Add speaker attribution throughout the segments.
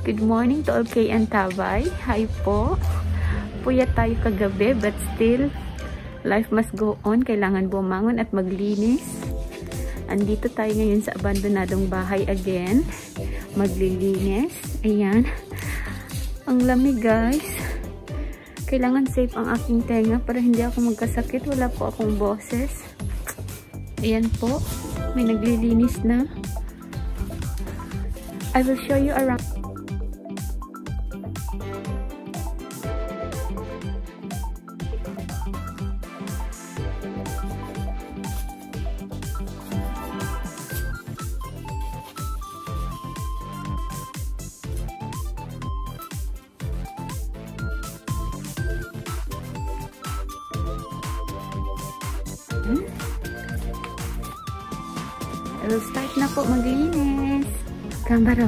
Speaker 1: Good morning to all kay Antabay. Hi po. Puyat tayo kagabi but still life must go on. Kailangan bumangon at maglinis. Andito tayo ngayon sa abandonadong bahay again. Maglilinis. Ayan. Ang lamig guys. Kailangan safe ang aking tenga para hindi ako magkasakit. Wala po akong boses. Ayan po. May naglilinis na. I will show you around. I will start na po maglinis. Kambaro.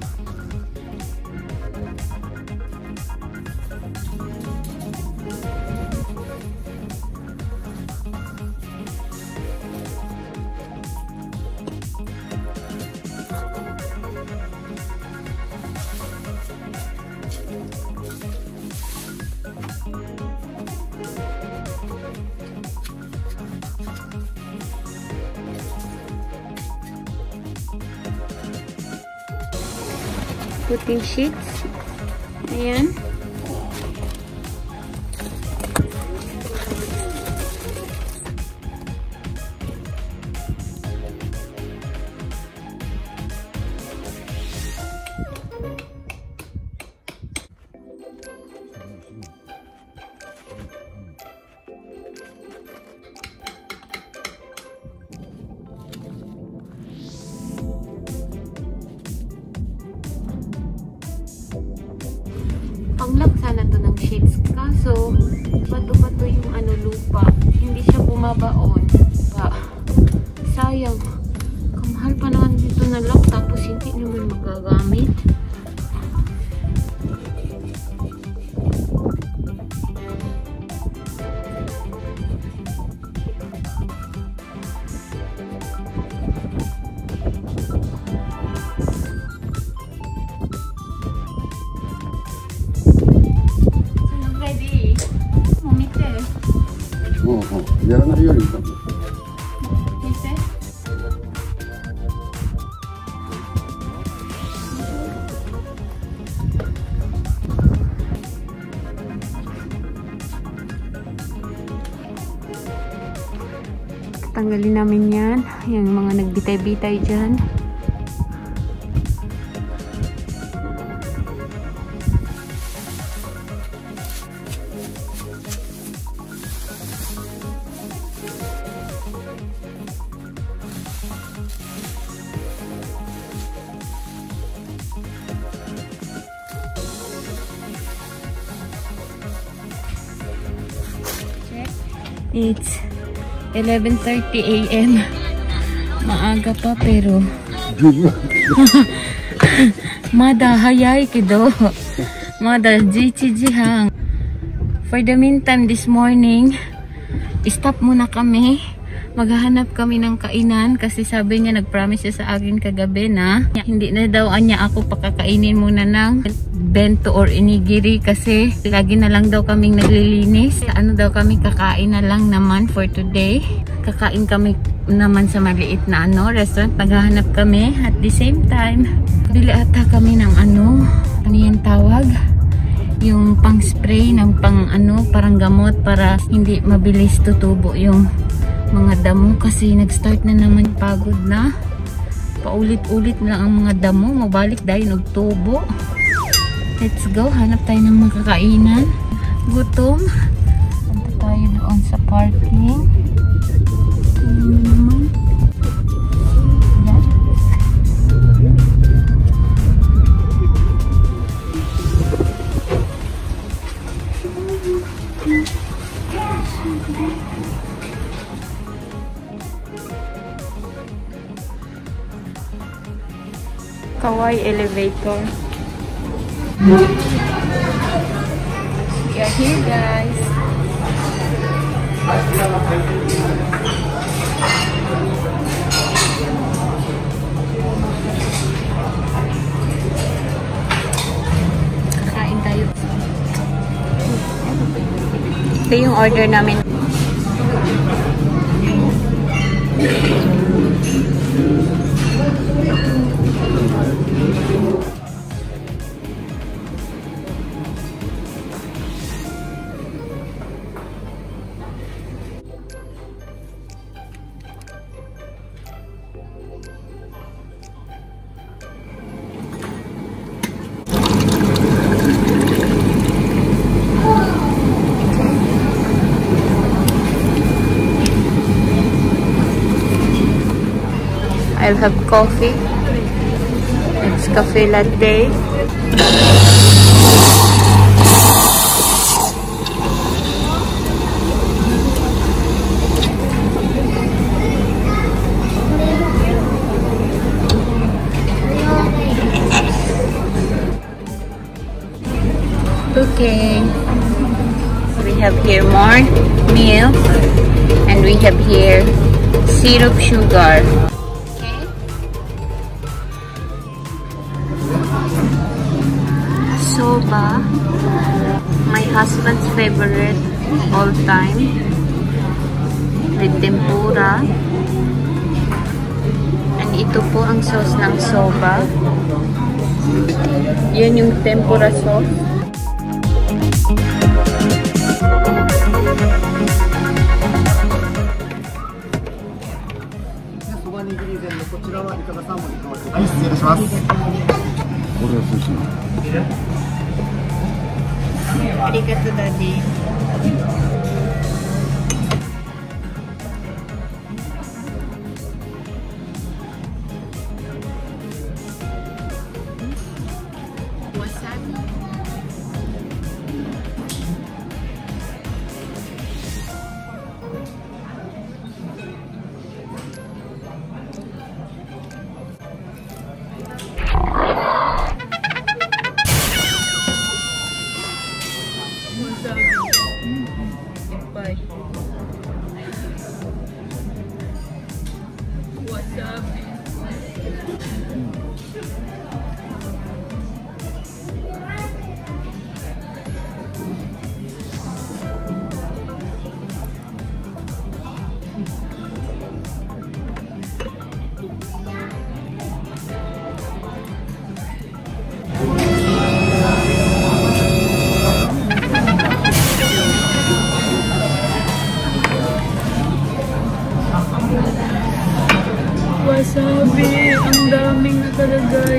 Speaker 1: Putting sheets. Ayan. Panglak sana to ng sheets, kaso bato-bato yung lupa, hindi siya bumabaon pa. Sayang, kamahal pa naman dito na lock tapos hindi naman magagamit. Tanggalin namin yan, yung mga nagbitay-bitay dyan. It's 11:30 AM. Maaga pa pero Mada hayay kido. Mada jihang. For the meantime this morning, stop muna kami. Maghahanap kami ng kainan kasi sabi niya, nag-promise siya sa akin kagabi na hindi na daw niya ako pakakainin muna ng bento or inigiri kasi lagi na lang daw kaming naglilinis. Ano daw kami, kakain na lang naman for today. Kakain kami naman sa maliit na restaurant. Maghahanap kami at the same time. Bili ata kami ng ano yan tawag? Yung pang spray ng pang parang gamot para hindi mabilis tutubo yung mga damo kasi nag-start na naman, pagod na. Paulit-ulit na ang mga damo, mabalik dahil nagtubo. Let's go, hanap tayo ng mga kakainan. Gutom. Punta tayo doon sa parking. Kawai elevator. We are here guys. Ito yung order namin. I'll have coffee. It's cafe latte. Okay. We have here more milk and we have here syrup sugar. Soba, my husband's favorite all time, with tempura. And ito po ang sauce ng soba. Yan yung tempura sauce. Arigato, Daddy. Wasabi. Wasabi, ang daming nakalagay.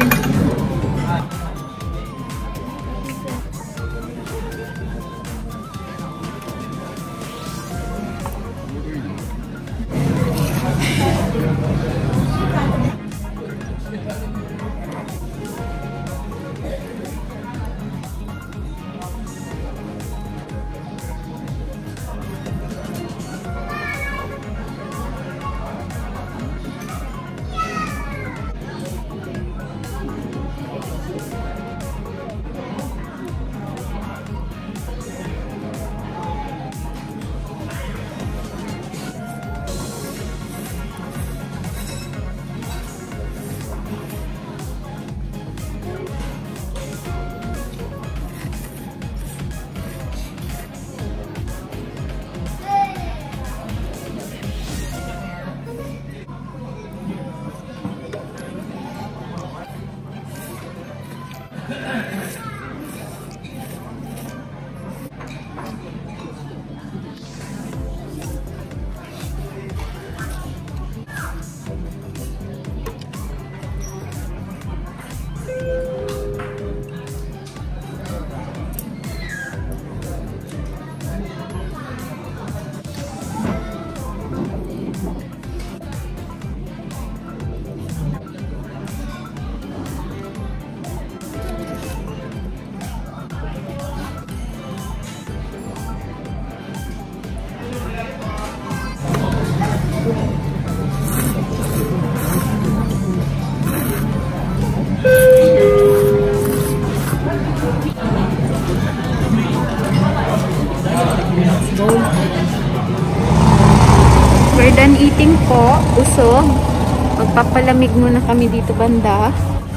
Speaker 1: We're done eating po. Usog. Magpapalamig muna kami dito banda.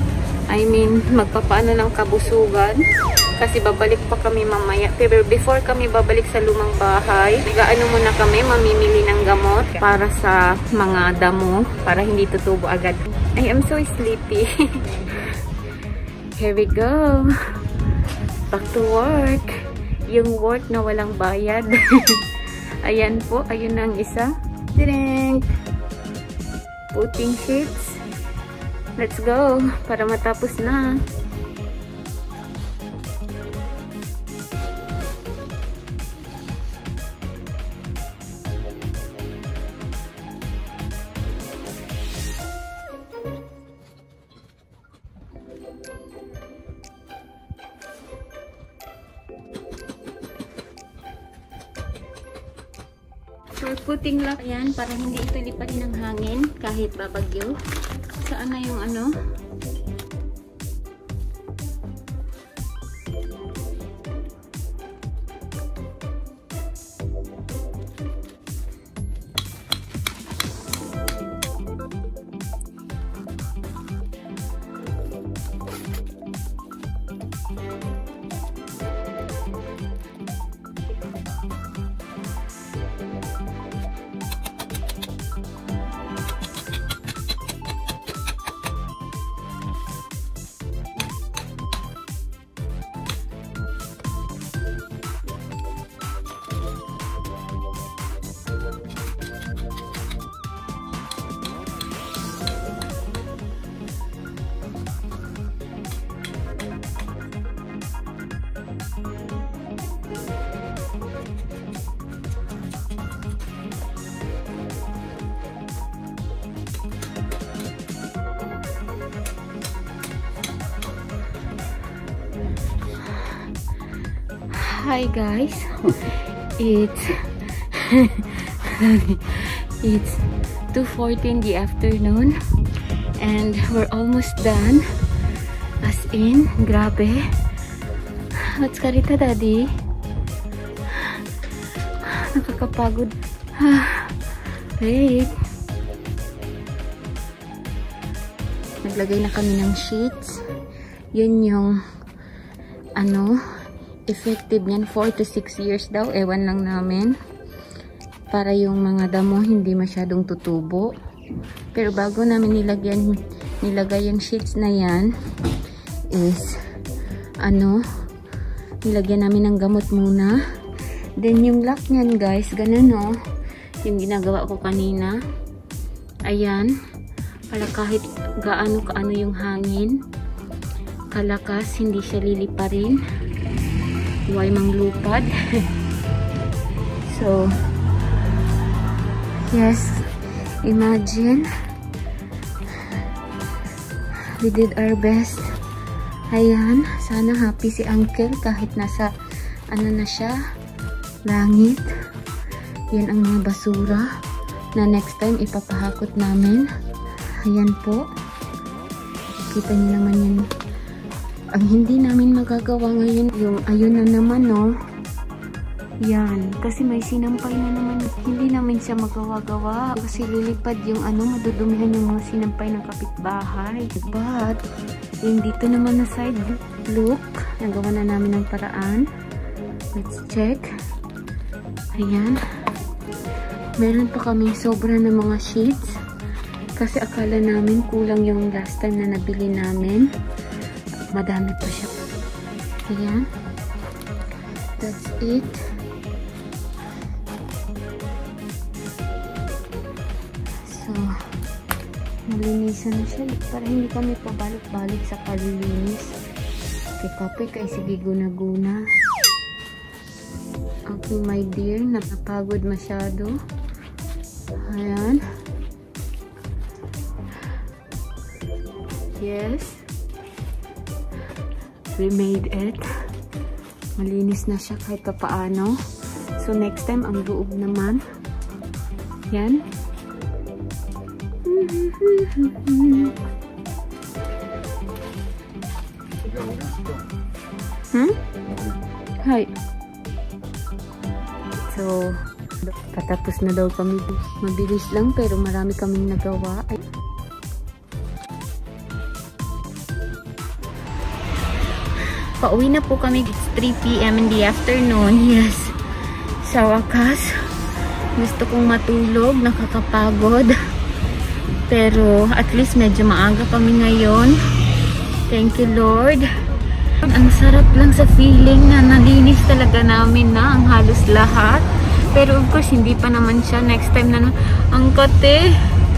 Speaker 1: I mean, magpapaano ng kabusugan. Kasi babalik pa kami mamaya. Pero before kami babalik sa lumang bahay, nag-ano muna kami, mamimili ng gamot para sa mga damo, para hindi tutubo agad. I am so sleepy. Here we go. Back to work. Yung work na walang bayad. Ayan po, ayun ang isa. Drink. Putting sheets. Let's go, para matapos na. We're putting lock yan para hindi ito liparin ng hangin kahit babagyo. Saan na yung ano? Hi guys, it's 2:40 in the afternoon and we're almost done. As in, grabe. What's karita, daddy? Nakakapagod. Wait. Naglagay na kami ng sheets. Yun yung ano, effective yan, 4 to 6 years daw, ewan lang namin, para yung mga damo hindi masyadong tutubo. Pero bago namin nilagay yung sheets na yan is ano, nilagyan namin ng gamot muna. Then yung lock nyan guys, ganun no, yung ginagawa ko kanina. Ayan, para kahit gaano kaano yung hangin kalakas, hindi siya liliparin. Huwag manglupad. So, yes, imagine, we did our best. Ayan, sana happy si uncle kahit nasa, ano na siya, langit. Yan ang mga basura na next time ipapahakot namin. Ayan po. Kita niyo naman yan. Ang hindi namin magagawa ngayon, yung ayun na naman, no? Yan. Kasi may sinampay na naman. Hindi namin siya magawa-gawa. Kasi lilipad yung ano, madudumihan yung mga sinampay ng kapitbahay. But, yung dito naman na side look, nagawa na namin ng paraan. Let's check. Ayan. Meron pa kami sobra ng mga sheets. Kasi akala namin kulang yung last time na nabili namin. Madami pa siya. Ayan. That's it. So, malinisan na siya. Para hindi kami pabalik-balik sa kalilinis. Kay Kape, kay sige guna-guna. Okay, my dear. Napapagod masyado. Ayan. Yes. We made it. Malinis na siya kahit pa paano. So next time ang loob naman. Yan. Hi. So patapos na daw kami. Mabilis lang pero marami kaming nagawa. Pauwi na po kami. It's 3 p.m. in the afternoon. Yes. Sa wakas, gusto kong matulog. Nakakapagod. Pero at least medyo maaga kami ngayon. Thank you, Lord. Ang sarap lang sa feeling na nalinis talaga namin na ang halos lahat. Pero of course, hindi pa naman siya. Next time na ang kate.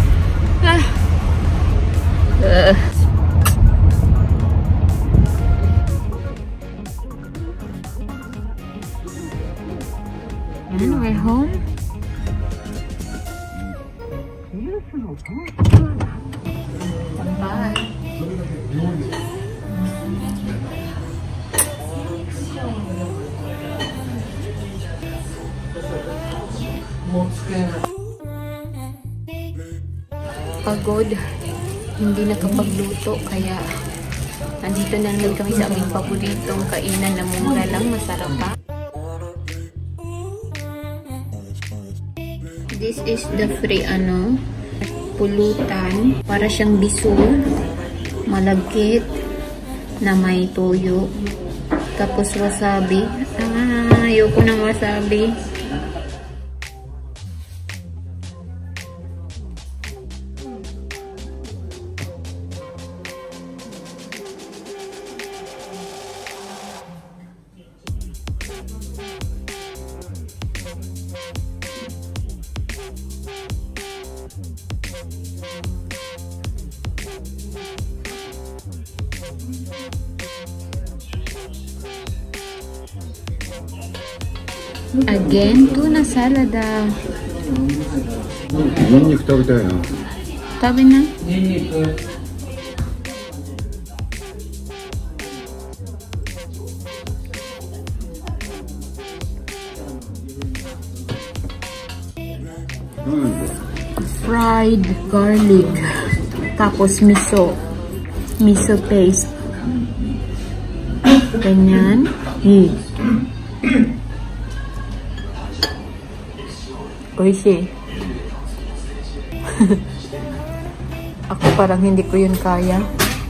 Speaker 1: And we're home. Bye. Pagod, hindi nakapagluto, kaya nandito na naman kami sa aming paboritong kainan na mura lang, masarap pa. This is the free pulutan, para siyang bisul, malagkit na may toyo, tapos wasabi. Ayoko ng wasabi. Again, tuna salad.
Speaker 2: ニンニク食べたいな。
Speaker 1: 食べな。
Speaker 2: ニンニク。
Speaker 1: Fried garlic. Tapos miso paste. Ganyan. Oishi. Ako parang hindi ko yun kaya.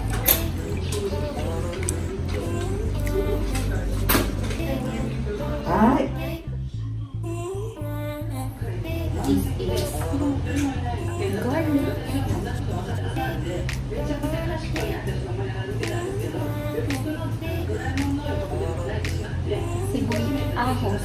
Speaker 1: This is garlic. Sibuyas, ahos.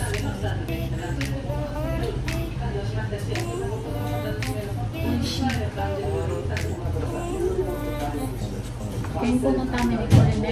Speaker 1: Kenko no tame ni kore ne.